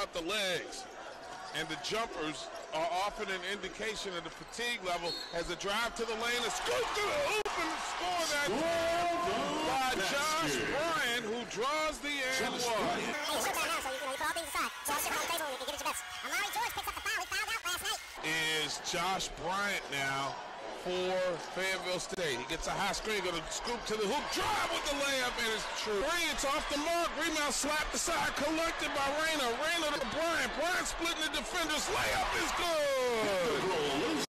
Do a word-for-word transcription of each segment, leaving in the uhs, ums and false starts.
about the legs. And the jumpers are often an indication of the fatigue level as a drive to the lane, a scoop to the hoop, and score that by Josh Bryant, who draws the and one. Hey, you shoot that now, so you, you know, you put all things aside. So I'll sit on the table and you can give it your best. Amari George picks up the foul. He fouled out last night. Is Josh Bryant now for Fayetteville State. He gets a high screen, going to scoop to the hoop, drive with the layup, and it's true. Bryant's off the mark, rebound slapped aside, collected by Rayner. Rayner to Bryant. Bryant splitting the defenders. Layup is good.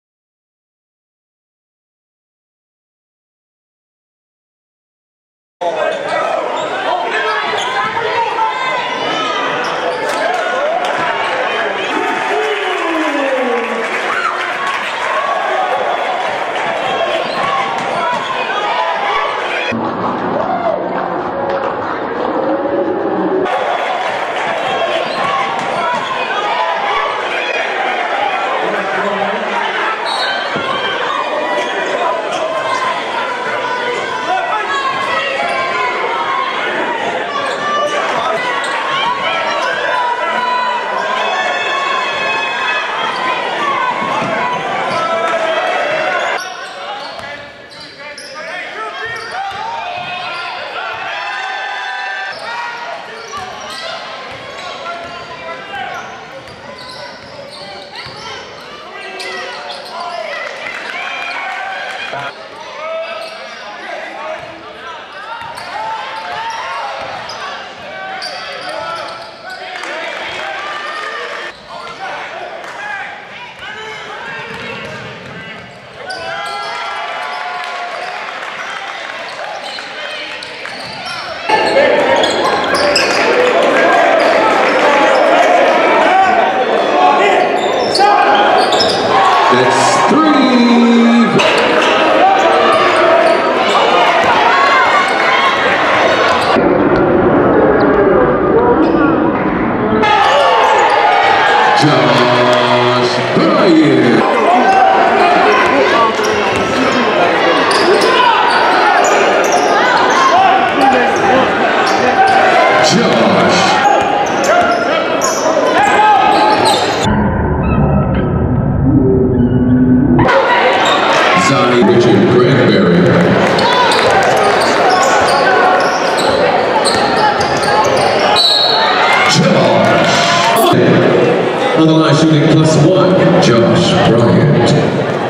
That's three. Josh Bryant. Josh. Richard Cranberry. Josh. On the line shooting plus one, Josh Bryant.